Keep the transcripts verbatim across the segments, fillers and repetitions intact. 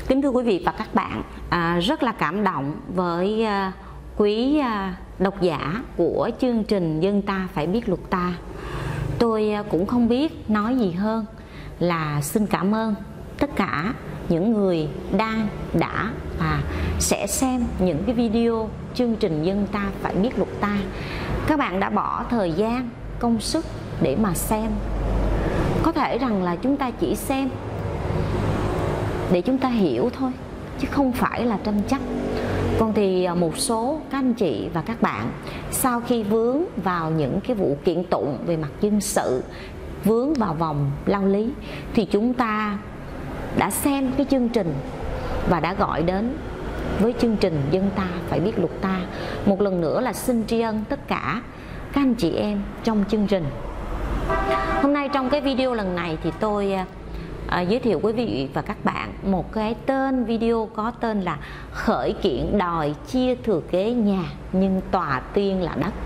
Kính thưa quý vị và các bạn, à, rất là cảm động với à, quý à, độc giả của chương trình Dân Ta Phải Biết Luật Ta. Tôi à, cũng không biết nói gì hơn là xin cảm ơn tất cả những người đang, đã và sẽ xem những cái video chương trình Dân Ta Phải Biết Luật Ta. Các bạn đã bỏ thời gian, công sức để mà xem. Có thể rằng là chúng ta chỉ xem để chúng ta hiểu thôi, chứ không phải là tranh chấp. Còn thì một số các anh chị và các bạn sau khi vướng vào những cái vụ kiện tụng về mặt dân sự, vướng vào vòng lao lý, thì chúng ta đã xem cái chương trình và đã gọi đến với chương trình Dân Ta Phải Biết Luật Ta. Một lần nữa là xin tri ân tất cả các anh chị em trong chương trình. Hôm nay trong cái video lần này thì tôi À, giới thiệu quý vị và các bạn một cái tên video có tên là khởi kiện đòi chia thừa kế nhà nhưng tòa tuyên là đất.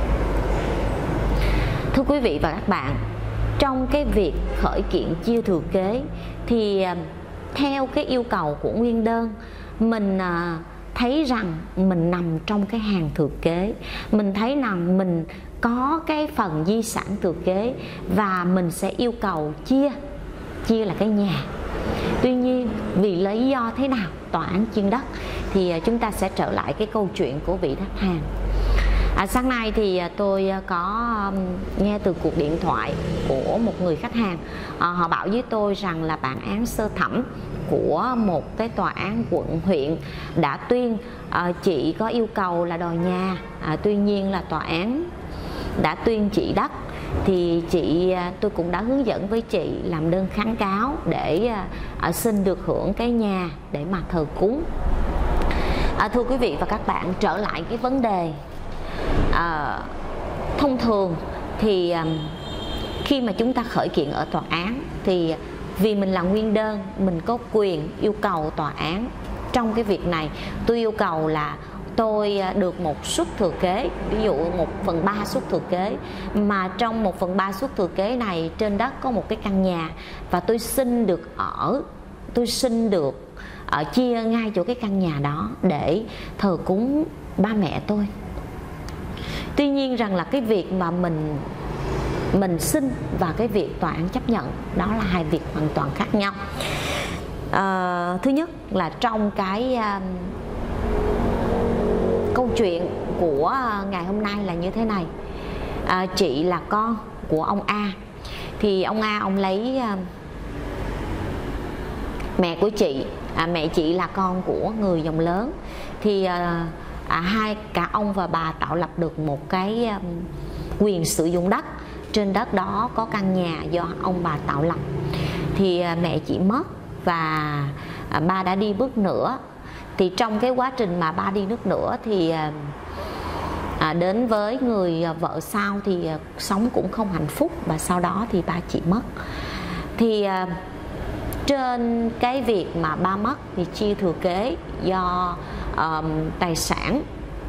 Thưa quý vị và các bạn, trong cái việc khởi kiện chia thừa kế thì à, theo cái yêu cầu của nguyên đơn, mình à, thấy rằng mình nằm trong cái hàng thừa kế, mình thấy rằng mình có cái phần di sản thừa kế và mình sẽ yêu cầu chia chia là cái nhà. Tuy nhiên vì lý do thế nào tòa án chuyên đất thì chúng ta sẽ trở lại cái câu chuyện của vị khách hàng. À, sáng nay thì tôi có nghe từ cuộc điện thoại của một người khách hàng. À, họ bảo với tôi rằng là bản án sơ thẩm của một cái tòa án quận huyện đã tuyên à, chị có yêu cầu là đòi nhà, à, tuy nhiên là tòa án đã tuyên chị đất. Thì chị tôi cũng đã hướng dẫn với chị làm đơn kháng cáo để à, xin được hưởng cái nhà để mà thờ cúng. À, thưa quý vị và các bạn, trở lại cái vấn đề à, thông thường thì à, khi mà chúng ta khởi kiện ở tòa án thì vì mình là nguyên đơn, mình có quyền yêu cầu tòa án trong cái việc này. Tôi yêu cầu là tôi được một suất thừa kế, ví dụ một phần ba suất thừa kế, mà trong một phần ba suất thừa kế này trên đất có một cái căn nhà và tôi xin được ở, tôi xin được ở chia ngay chỗ cái căn nhà đó để thờ cúng ba mẹ tôi. Tuy nhiên rằng là cái việc mà mình mình xin và cái việc tòa án chấp nhận đó là hai việc hoàn toàn khác nhau. À, thứ nhất là trong cái uh, câu chuyện của ngày hôm nay là như thế này. À, chị là con của ông A. Thì ông A ông lấy à, mẹ của chị, à, mẹ chị là con của người dòng lớn. Thì à, à, hai cả ông và bà tạo lập được một cái à, quyền sử dụng đất. Trên đất đó có căn nhà do ông bà tạo lập. Thì à, mẹ chị mất và à, ba đã đi bước nữa. Thì trong cái quá trình mà ba đi nước nữa thì à, đến với người vợ sau thì à, sống cũng không hạnh phúc, và sau đó thì ba chị mất. Thì à, trên cái việc mà ba mất thì chia thừa kế do à, tài sản,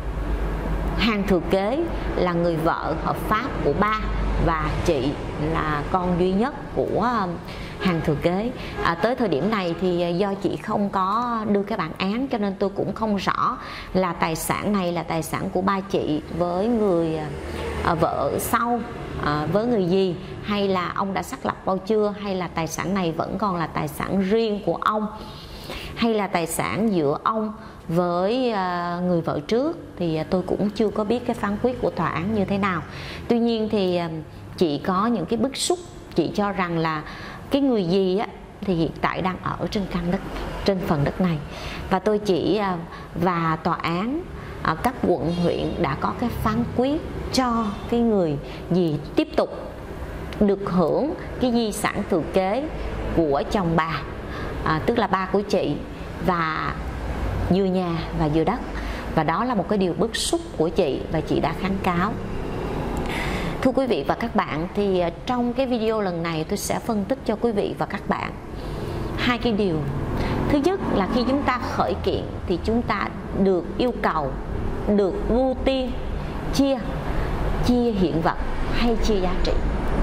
hàng thừa kế là người vợ hợp pháp của ba và chị là con duy nhất của hàng thừa kế. À, tới thời điểm này thì do chị không có đưa cái bản án cho nên tôi cũng không rõ là tài sản này là tài sản của ba chị với người à, vợ sau, à, với người gì, hay là ông đã xác lập bao chưa, hay là tài sản này vẫn còn là tài sản riêng của ông, hay là tài sản giữa ông với à, người vợ trước, thì tôi cũng chưa có biết cái phán quyết của tòa án như thế nào. Tuy nhiên thì à, chị có những cái bức xúc. Chị cho rằng là cái người gì á thì hiện tại đang ở trên căn đất, trên phần đất này, và tôi chỉ và tòa án các quận huyện đã có cái phán quyết cho cái người gì tiếp tục được hưởng cái di sản thừa kế của chồng bà, à, tức là ba của chị, và vừa nhà và vừa đất. Và đó là một cái điều bức xúc của chị và chị đã kháng cáo. Thưa quý vị và các bạn, thì trong cái video lần này tôi sẽ phân tích cho quý vị và các bạn hai cái điều. Thứ nhất là khi chúng ta khởi kiện thì chúng ta được yêu cầu, được ưu tiên chia chia hiện vật hay chia giá trị.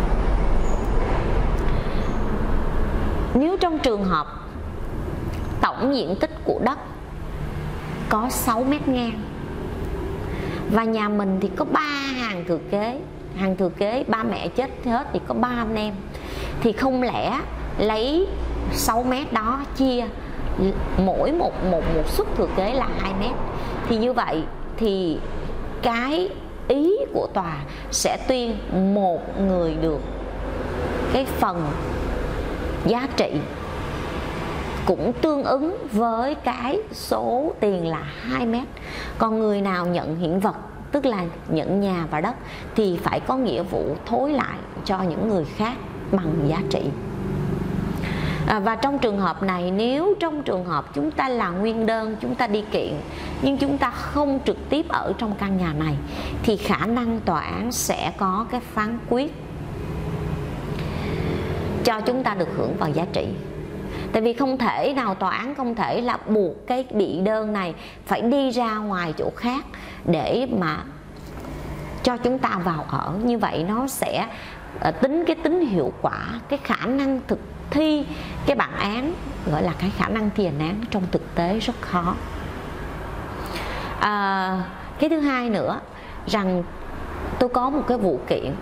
Nếu trong trường hợp tổng tổng diện tích của đất có sáu mét ngang, và nhà mình thì có ba hàng thừa kế. Hàng thừa kế ba mẹ chết hết thì có ba anh em, thì không lẽ lấy sáu mét đó chia mỗi một một một suất thừa kế là hai mét. Thì như vậy thì cái ý của tòa sẽ tuyên một người được cái phần giá trị cũng tương ứng với cái số tiền là hai mét. Còn người nào nhận hiện vật, tức là nhận nhà và đất, thì phải có nghĩa vụ thối lại cho những người khác bằng giá trị. À, và trong trường hợp này, nếu trong trường hợp chúng ta là nguyên đơn, chúng ta đi kiện nhưng chúng ta không trực tiếp ở trong căn nhà này, thì khả năng tòa án sẽ có cái phán quyết cho chúng ta được hưởng vào giá trị. Tại vì không thể nào, tòa án không thể là buộc cái bị đơn này phải đi ra ngoài chỗ khác để mà cho chúng ta vào ở. Như vậy nó sẽ uh, tính cái tính hiệu quả, cái khả năng thực thi cái bản án, gọi là cái khả năng thi hành án trong thực tế rất khó. À, cái thứ hai nữa, rằng tôi có một cái vụ kiện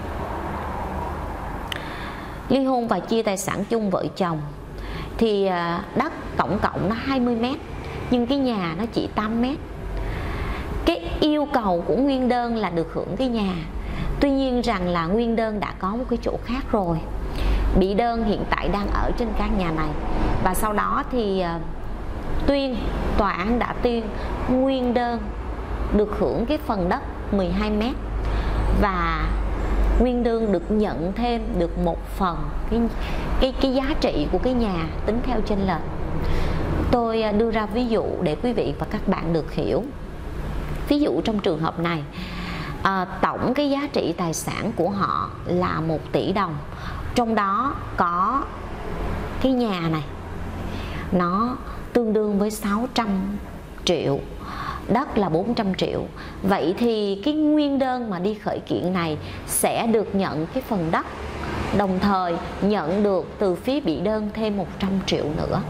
ly hôn và chia tài sản chung vợ chồng. Thì đất tổng cộng nó hai mươi mét, nhưng cái nhà nó chỉ tám mét. Cái yêu cầu của nguyên đơn là được hưởng cái nhà. Tuy nhiên rằng là nguyên đơn đã có một cái chỗ khác rồi. Bị đơn hiện tại đang ở trên căn nhà này. Và sau đó thì uh, tuyên, tòa án đã tuyên nguyên đơn được hưởng cái phần đất mười hai mét. Và nguyên đơn được nhận thêm được một phần cái, cái, cái giá trị của cái nhà tính theo chênh lệch. Tôi đưa ra ví dụ để quý vị và các bạn được hiểu. Ví dụ trong trường hợp này, à, tổng cái giá trị tài sản của họ là một tỷ đồng. Trong đó có cái nhà này, nó tương đương với sáu trăm triệu, đất là bốn trăm triệu. Vậy thì cái nguyên đơn mà đi khởi kiện này sẽ được nhận cái phần đất, đồng thời nhận được từ phía bị đơn thêm một trăm triệu nữa.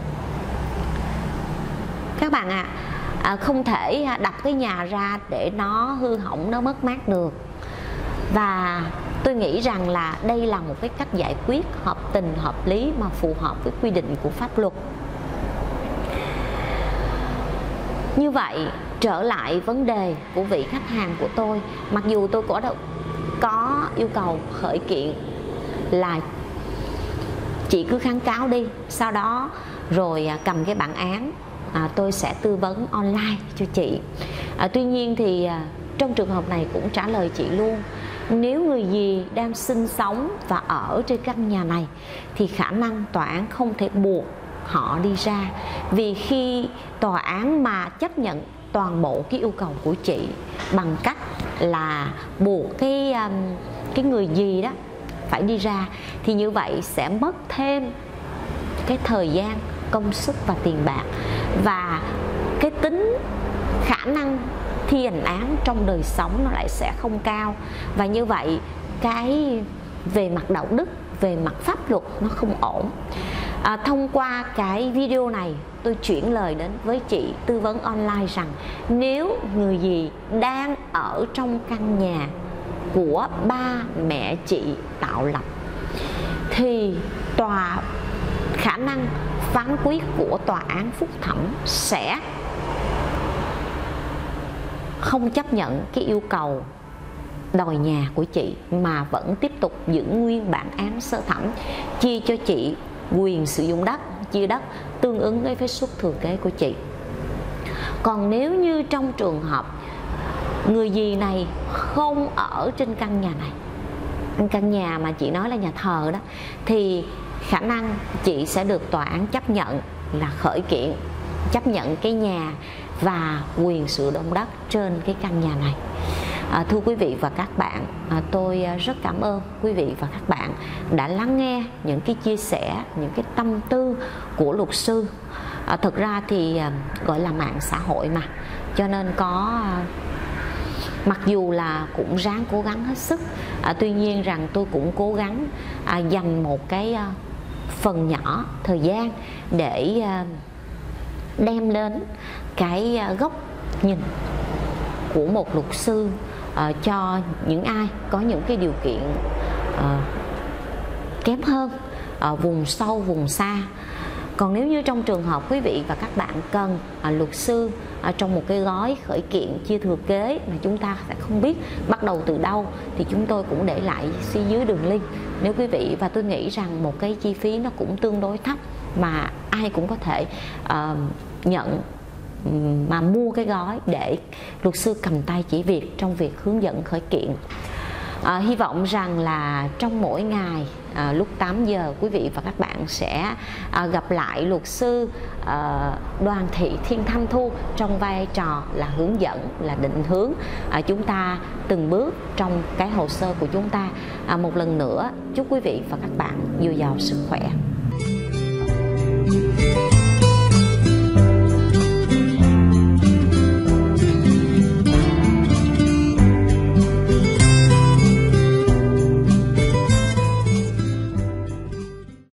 Các bạn ạ, à, không thể đập cái nhà ra để nó hư hỏng, nó mất mát được. Và tôi nghĩ rằng là đây là một cái cách giải quyết hợp tình, hợp lý mà phù hợp với quy định của pháp luật. Như vậy, trở lại vấn đề của vị khách hàng của tôi, mặc dù tôi có được có yêu cầu khởi kiện là chị cứ kháng cáo đi, sau đó rồi cầm cái bản án, à, tôi sẽ tư vấn online cho chị. À, tuy nhiên thì à, trong trường hợp này cũng trả lời chị luôn, nếu người gì đang sinh sống và ở trên căn nhà này thì khả năng tòa án không thể buộc họ đi ra. Vì khi tòa án mà chấp nhận toàn bộ cái yêu cầu của chị bằng cách là buộc cái um, cái người gì đó phải đi ra, thì như vậy sẽ mất thêm cái thời gian, công sức và tiền bạc, và cái tính khả năng thi hành án trong đời sống nó lại sẽ không cao. Và như vậy cái về mặt đạo đức, về mặt pháp luật nó không ổn. À, thông qua cái video này tôi chuyển lời đến với chị tư vấn online rằng nếu người gì đang ở trong căn nhà của ba mẹ chị tạo lập thì tòa khả năng phán quyết của tòa án phúc thẩm sẽ không chấp nhận cái yêu cầu đòi nhà của chị, mà vẫn tiếp tục giữ nguyên bản án sơ thẩm, chia cho chị quyền sử dụng đất, chia đất tương ứng với suất thừa kế của chị. Còn nếu như trong trường hợp người dì này không ở trên căn nhà này, căn nhà mà chị nói là nhà thờ đó, thì khả năng chị sẽ được tòa án chấp nhận là khởi kiện, chấp nhận cái nhà và quyền sử dụng đất trên cái căn nhà này. À, thưa quý vị và các bạn, à, tôi rất cảm ơn quý vị và các bạn đã lắng nghe những cái chia sẻ, những cái tâm tư của luật sư. À, thực ra thì à, gọi là mạng xã hội mà, cho nên có à, mặc dù là cũng ráng cố gắng hết sức, à, tuy nhiên rằng tôi cũng cố gắng à, dành một cái à, phần nhỏ thời gian để à, đem đến cái góc nhìn của một luật sư uh, cho những ai có những cái điều kiện uh, kém hơn, ở vùng sâu vùng xa. Còn nếu như trong trường hợp quý vị và các bạn cần à, luật sư à, trong một cái gói khởi kiện chia thừa kế mà chúng ta sẽ không biết bắt đầu từ đâu, thì chúng tôi cũng để lại phía dưới đường link. Nếu quý vị, và tôi nghĩ rằng một cái chi phí nó cũng tương đối thấp mà ai cũng có thể uh, nhận mà mua cái gói để luật sư cầm tay chỉ việc trong việc hướng dẫn khởi kiện. À, hy vọng rằng là trong mỗi ngày à, lúc tám giờ quý vị và các bạn sẽ à, gặp lại luật sư à, Đoàn Thị Thiên Thanh Thu trong vai trò là hướng dẫn, là định hướng à, chúng ta từng bước trong cái hồ sơ của chúng ta. À, một lần nữa chúc quý vị và các bạn dồi dào sức khỏe.